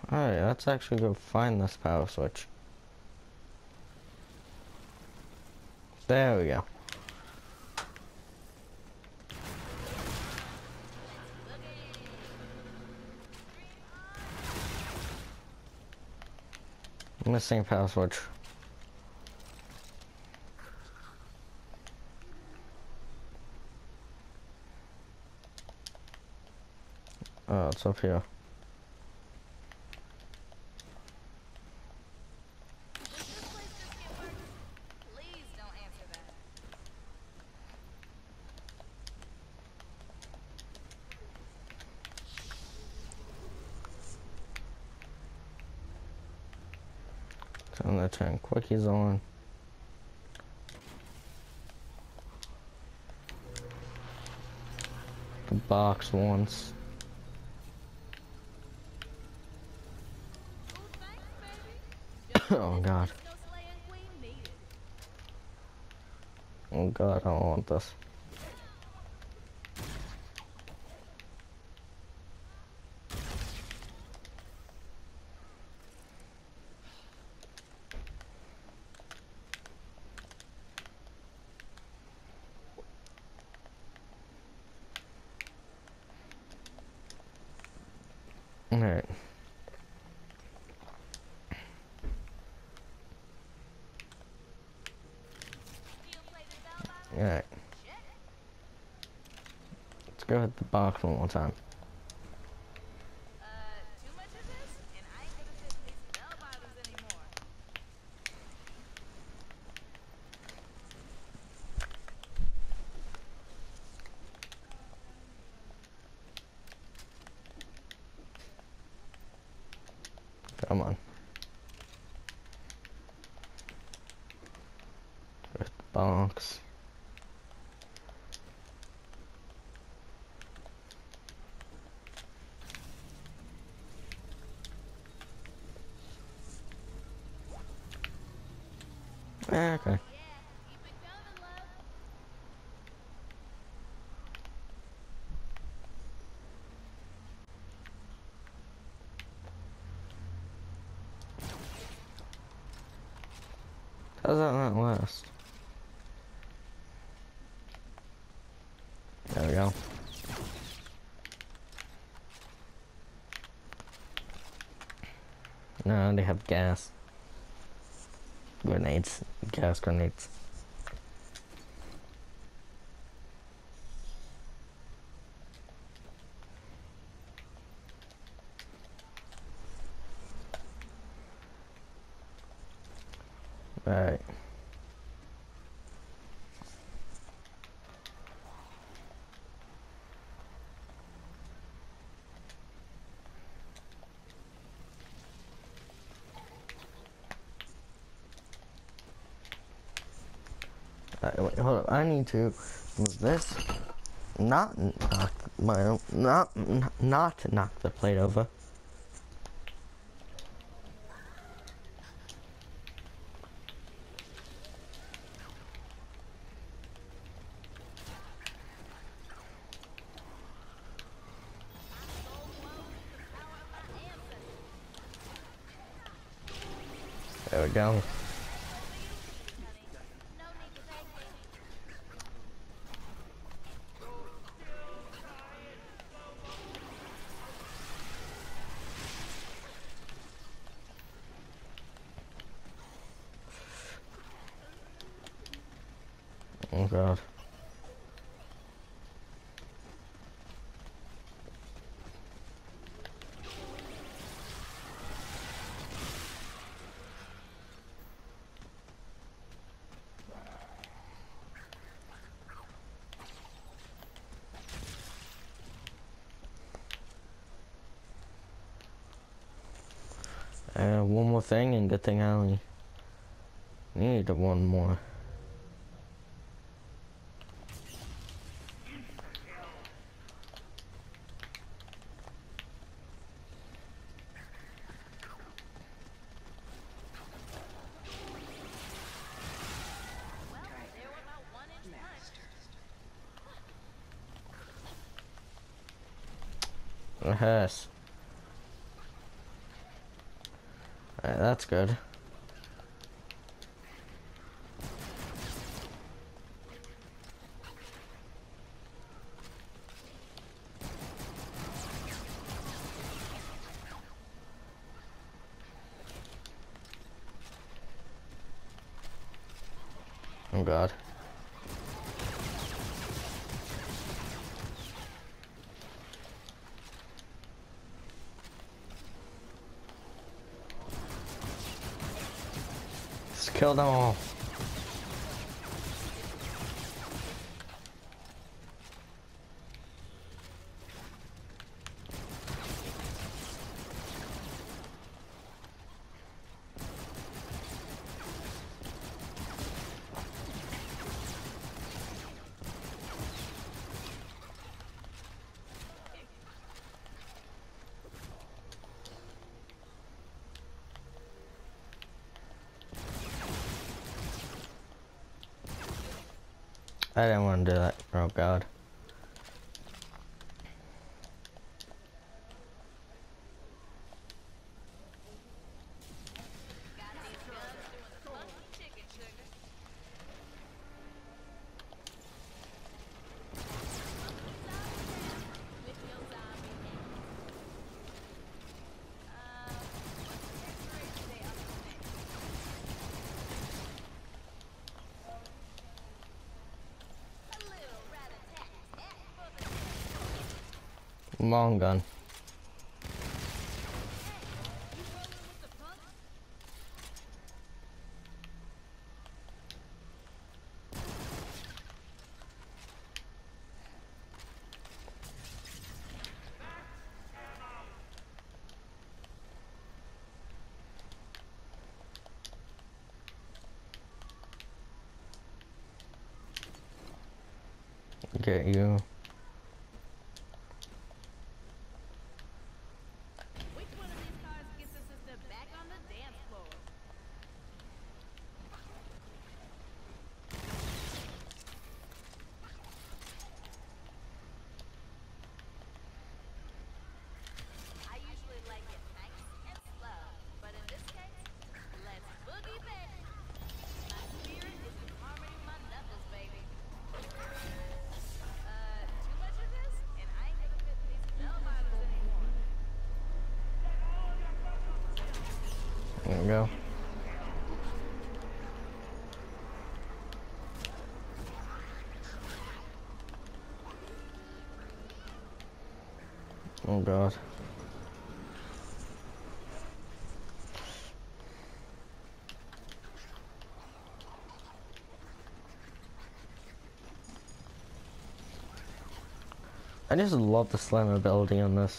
Alright, let's actually go find this power switch. There we go. Missing power switch. Oh, it's up here. Turn the turn quickies on. The box once. Oh god. Oh god, I don't want this. Alright. Alright. Let's go hit the box one more time. Come on. Hit the box. Okay. How's that not last? There we go. No, they have gas. Grenades. Gas grenades. Right. Wait, hold up. I need to move this. Not knock my not knock the plate over. There we go. Oh god. One more thing, and good thing I only need one more. Yes. That's good. Oh god. Just kill them all. I didn't want to do that. Oh god. Long gun. Get you. Which one of these cars gets us sister back on the dance floor? I usually like it nice and slow, but in this case, let's boogie baby. My spirit is in harmony with my knuckles, baby. Too much of this, and I ain't gonna fit in these bell bottoms anymore. There we go. Oh god. I just love the slam ability on this.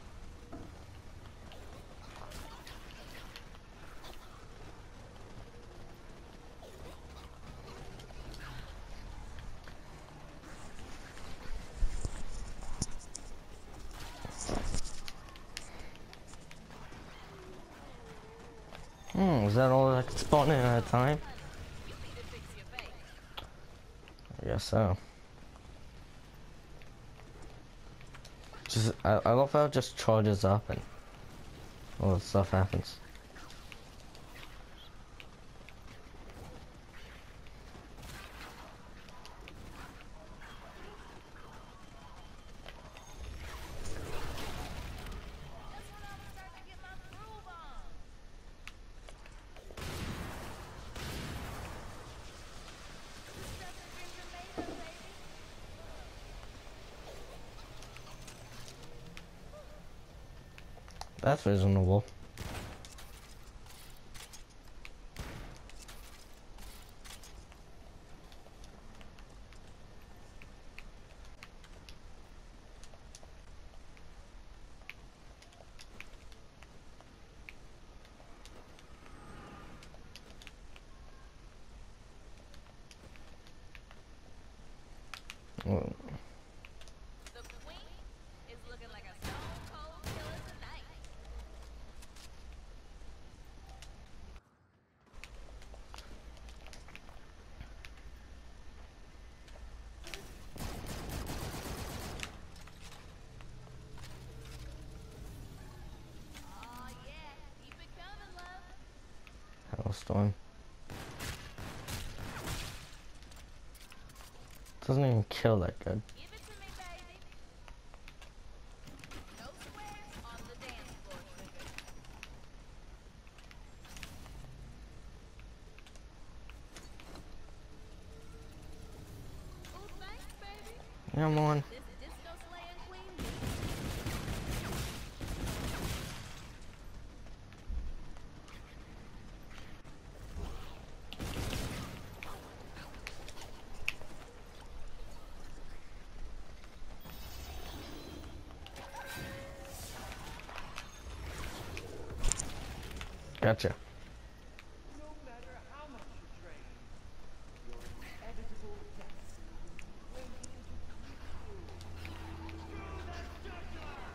Is that all that I can spawn in at a time? You need to fix your face. I guess so. Just, I love how it just charges up and all that stuff happens. That's when I was starting to get my groove on. This stuff has been made of, baby. That's reasonable. Well, The queen is looking like a stone cold killer tonight. Oh yeah, keep it coming, love. close to him. Doesn't even kill that good. Give it to me, baby. No squares on the dance floor, Trigger. Ooh, thanks, baby. Come on. This disco slaying queen. Gotcha. No matter how much you train, your inevitable destiny is waiting to greet you. To the jugular!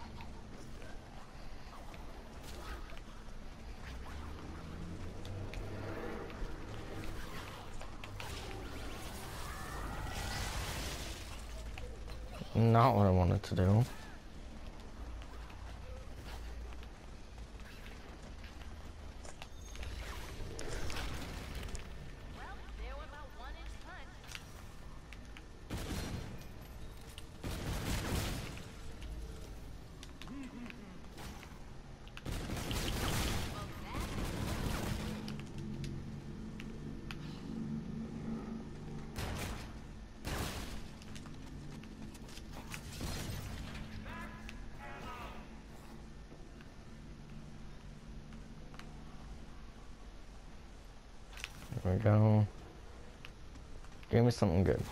Not what I wanted to do. Well, there went my 1-inch punch. Well, that There we go. Give me something good.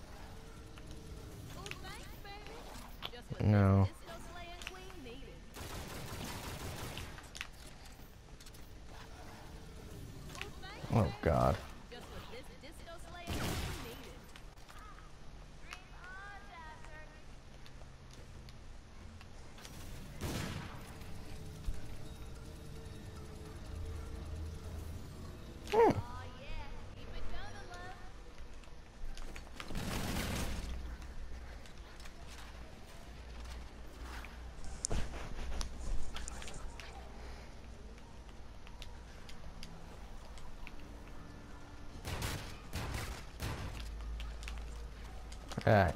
ooh, thanks, baby. Just what No. this disco slaying queen needed. Ooh, thanks, Oh baby. God. Just what this disco slaying queen needed. Dream on, Jive Turkey. Oh yeah, keep it coming, love. Alright.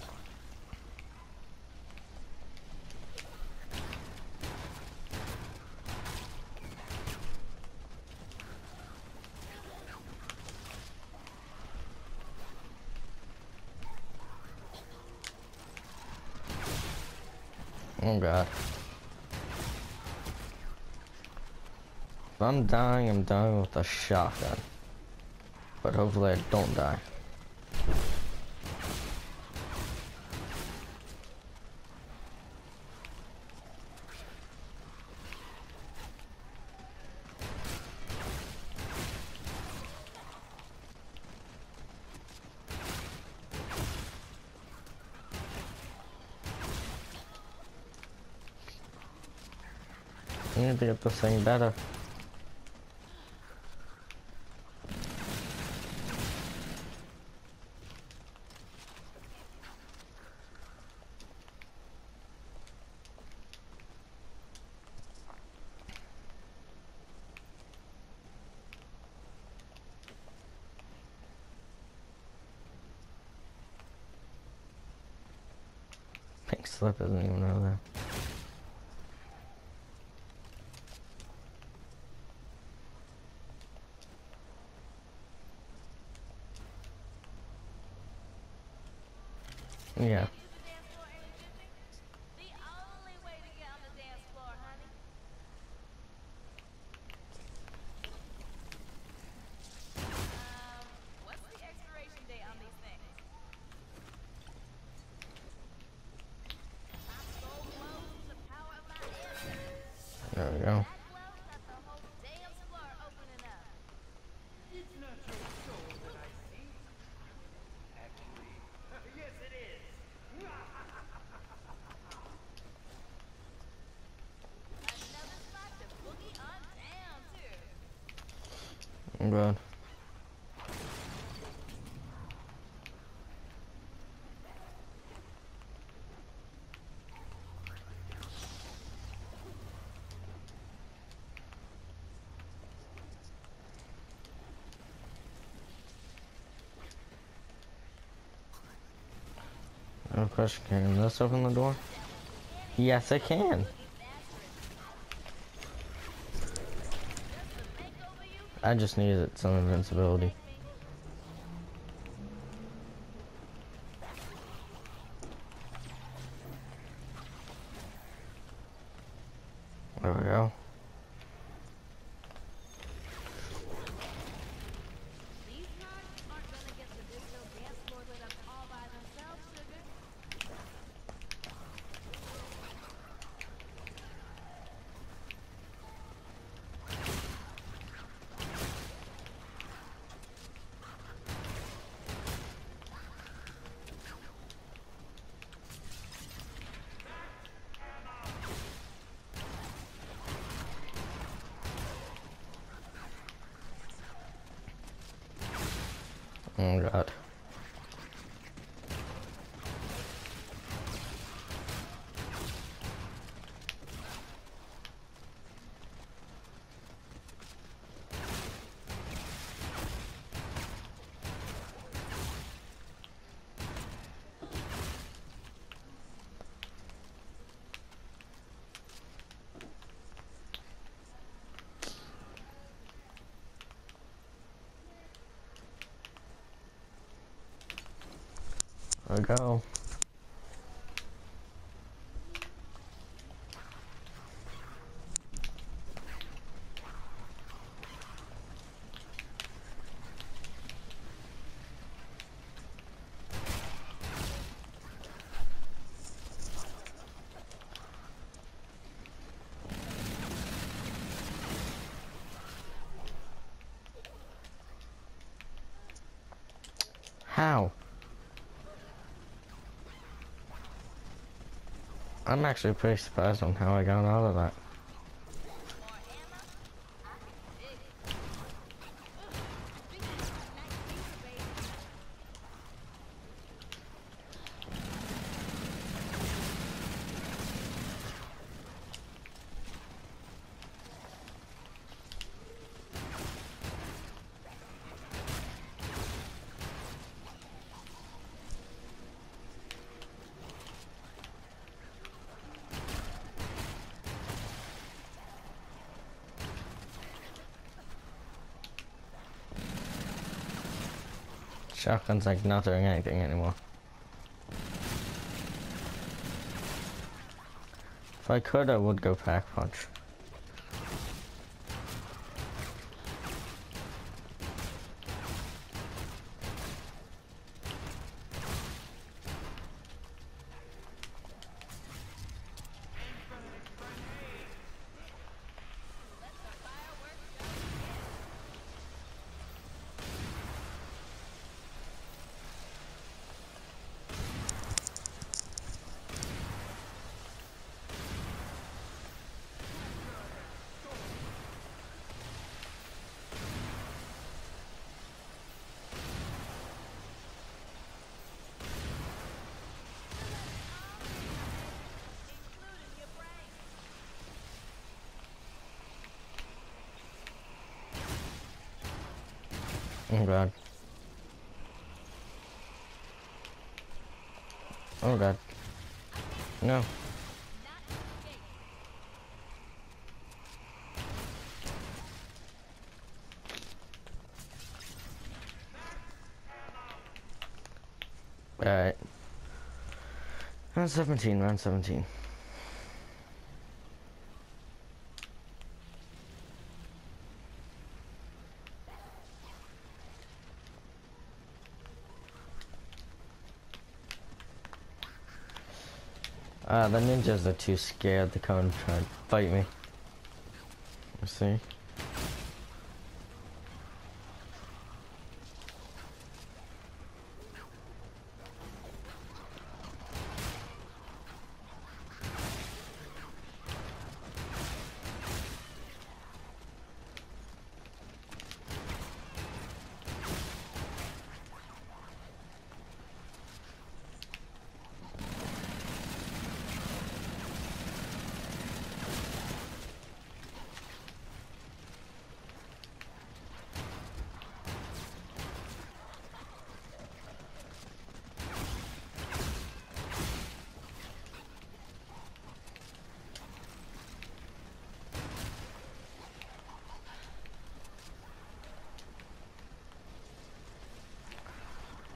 Oh God. If I'm dying with a shotgun. But hopefully I don't die. I need to get this thing better. Pink slip isn't even over there. Yeah. Use the dance floor, Amy. The only way to get on the dance floor, honey. What's the expiration date on these things? My soul glows with the power of my ancestors. There we go. That glow got the whole dance floor opening up. It's not your soul that I see. Actually, yes it is. Another spot to boogie on down to. I'm good. Of course you can. Let's open the door. Yes, I can. I just needed some invincibility. There we go. These cards aren't gonna get to this little dance floor lit up all by themselves, sugar. Oh god. There we go. How? I'm actually pretty surprised on how I got out of that. More ammo? I can dig it. Think of this nice future, baby. Shotgun's like not doing anything anymore. If I could, I would go pack punch. Let the fireworks go again. Including your brain. Oh god. Oh god. No. Not escape. Alright. Round 17, round 17. The ninjas are too scared to come and try and fight me. You see?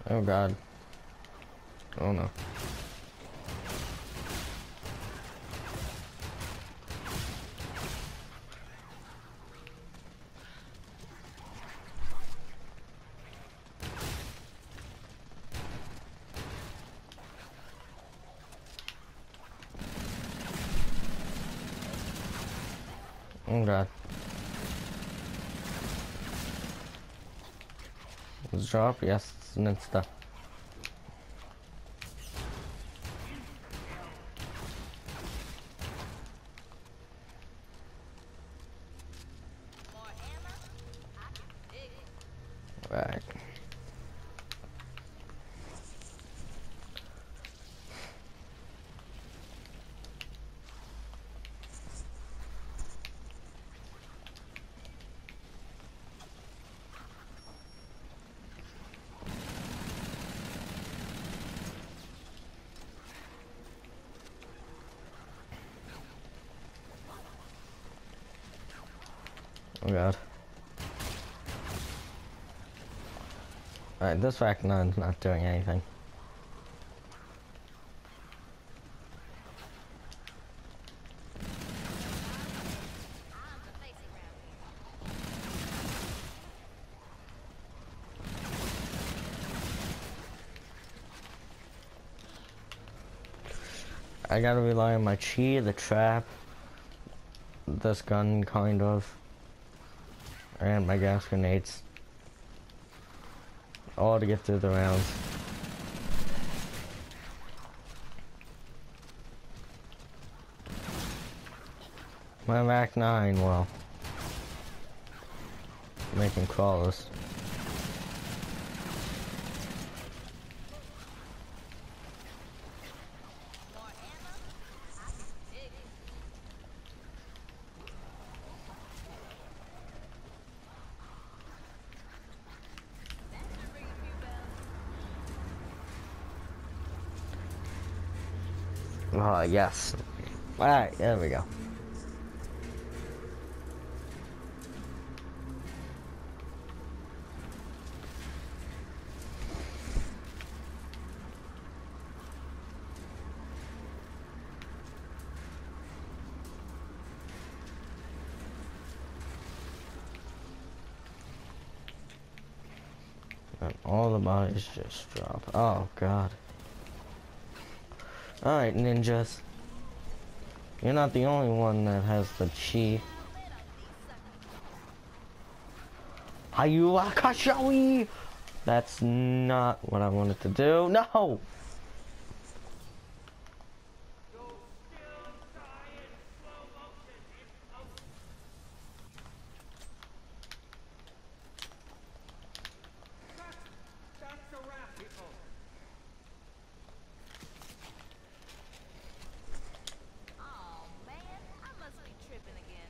Oh god. Oh no. Oh god. Let's drop, yes, and then stuff. More ammo? I can dig it. Right. Oh god. Alright, this rack nine's not doing anything. I'm the face around here. I gotta rely on my chi, the trap, this gun, kind of, and my gas grenades. All to get through the rounds. My Mac 9, well, making crawlers. More ammo? I can dig it. That should ring a few bells. Oh, yes. Alright, there we go. And all the bodies just drop. Oh, God. Alright, ninjas. You're not the only one that has the chi. Hayu Akashawi! That's not what I wanted to do. No! Go still die in slow motion in post. That's a wrap, people. Oh man, I must be tripping again.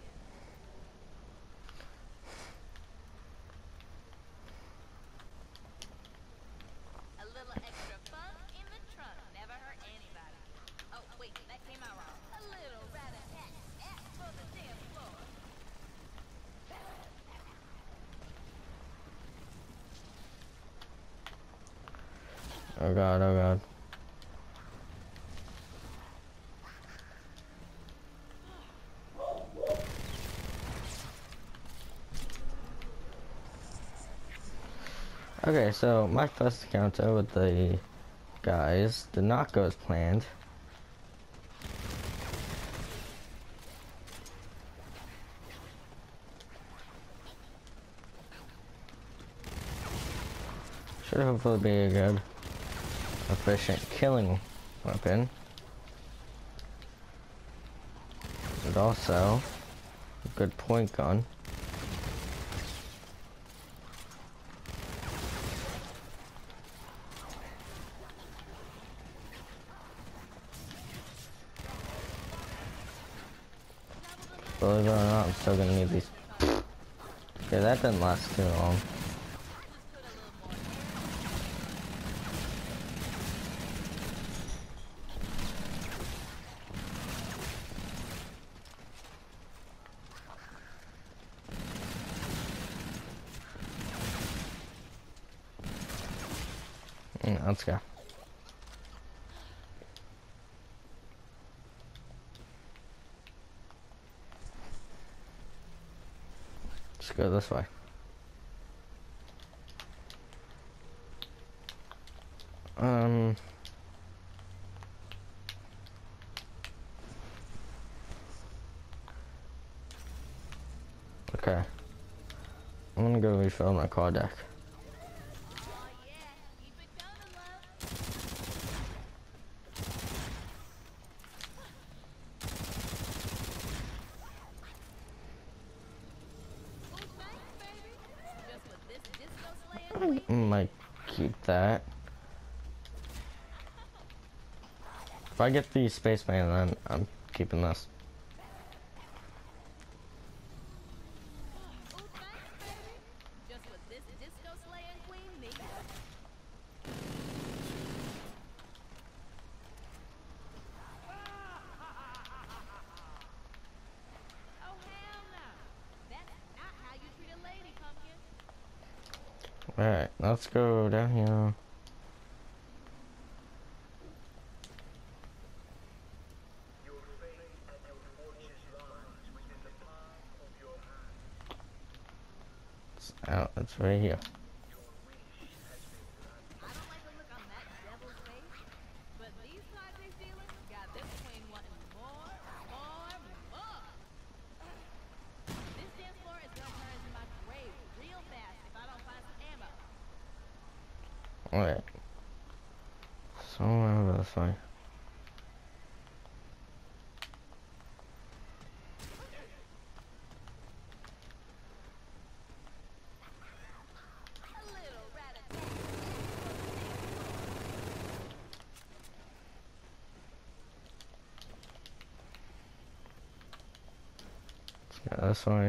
A little extra funk in the trunk never hurt anybody. Oh wait, that came out wrong. A little rat-a-tat-tat for the dance floor. Oh, God, oh, God. Okay, so my first encounter with the guys did not go as planned. Should hopefully be a good, efficient killing weapon. And also, a good point gun. Believe it or not, I'm still gonna need these. Okay, that didn't last too long. let's go. Let's go this way. Okay. I'm gonna go refill my car deck. Oh yeah, keep it coming, love. Oh, thanks, baby. Just with this disco slaying I might keep that. If I get the spaceman, then I'm keeping this. Oh, thanks, baby. Just with this disco slaying queen me. Oh, hell no. That's not how you treat a lady, pumpkin. Alright, let's go down here. Your fate and your fortunes lies within the palm of your hand. It's out, it's right here. Your wish has been granted. I don't like the look on that devil's face, but these Tajay feelings got this queen wanting more. This dance floor is gonna turn into my grave real fast if I don't find some ammo. Alright. So over this way. A little rat-a-tat. Yeah, this way.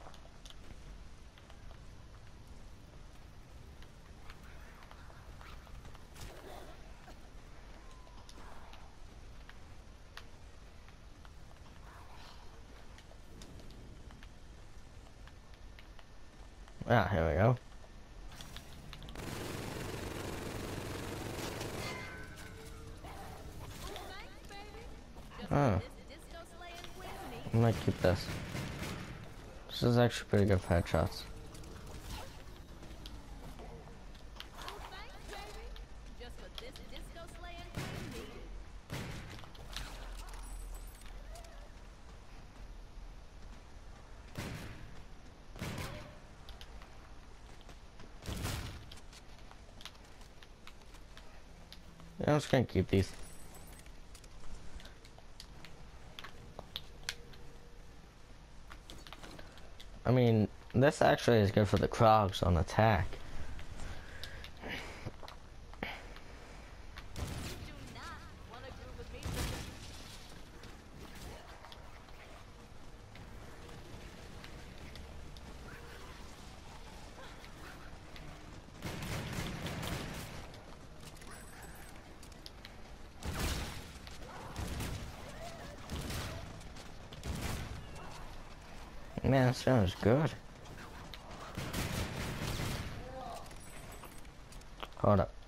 Ah, here we go. Oh, thanks, baby. Just Oh, this disco slaying queen me. I might keep this. This is actually pretty good for headshots. Oh, thanks, baby. Just with this disco slaying queen me. Yeah, I'm just gonna keep these. I mean, this actually is good for the Krogs on attack. You do not want to group with me. Man, that sounds good. Hold up.